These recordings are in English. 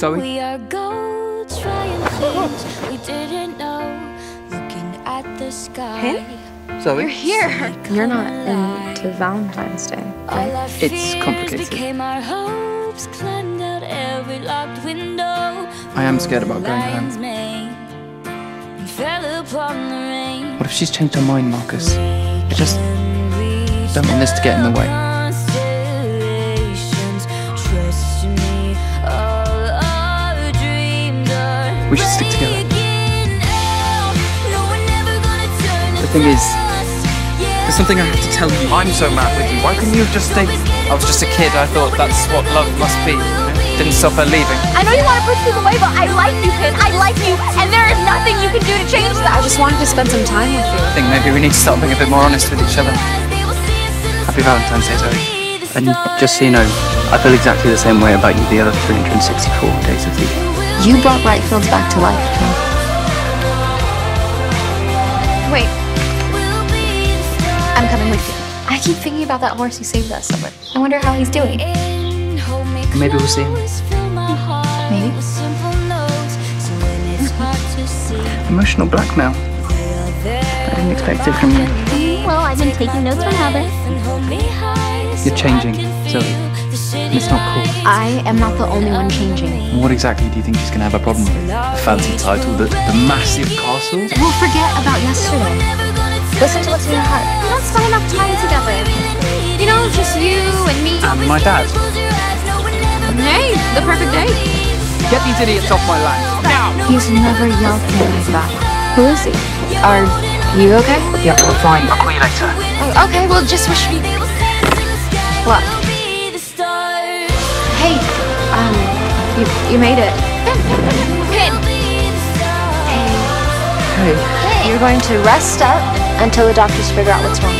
Zoe? We are gold, trying things we didn't know. Looking at the sky. Hey? Zoe? You're here. You're not into Valentine's Day, right? It's complicated. I am scared about going home. What if she's changed her mind, Marcus? I just don't want this to get in the way. We should stick together. The thing is, there's something I have to tell you. I'm so mad with you. Why couldn't you have just stayed? I was just a kid. I thought that's what love must be. Didn't stop her leaving. I know you want to push people away, but I like you, Pin. I like you, and there is nothing you can do to change that. I just wanted to spend some time with you. I think maybe we need to start being a bit more honest with each other. Happy Valentine's Day, Zoe. And just so you know, I feel exactly the same way about you the other 364 days of the year. You brought Brightfields back to life, Pin. Wait. I'm coming with you. I keep thinking about that horse you saved us summer. I wonder how he's doing. Maybe we'll see him. Maybe. Emotional blackmail. I didn't expect it from you. Well, I've been taking notes from Heather. You're changing, Zoe. And it's not cool. I am not the only one changing. What exactly do you think she's going to have a problem with? The fancy title, the massive castle? We'll forget about yesterday. Listen to what's in your heart. Let's spend enough time together. You know, just you and me. And my dad. Hey, the perfect date. Get these idiots off my land. Now! He's never yelled at me like that. Who is he? Are you okay? Yeah, we're fine. I'll call you later. Oh, okay, well, just wish me. What? Hey, you made it. Pin. Hey. You're going to rest up until the doctors figure out what's wrong.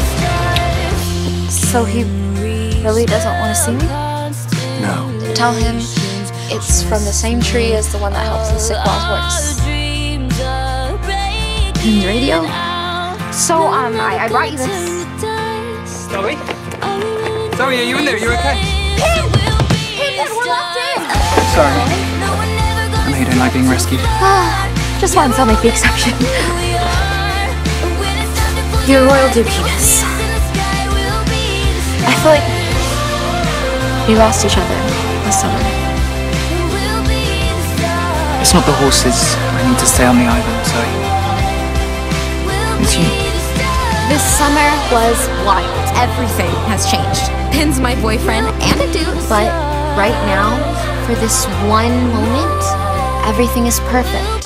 So he really doesn't want to see me? No. Tell him it's from the same tree as the one that helps the sick while works. Pin's radio? So, I brought you this. Zoe? Zoe, are you in there? You okay? Pin, we're locked in. Sorry. I know you don't like being rescued. Just once, I'll make the exception. Your royal dookiness. I feel like we lost each other this summer. It's not the horses. I need to stay on the island, Zoe. It's you. This summer was wild. Everything has changed. Pin's my boyfriend and a dude. But right now, for this one moment, everything is perfect.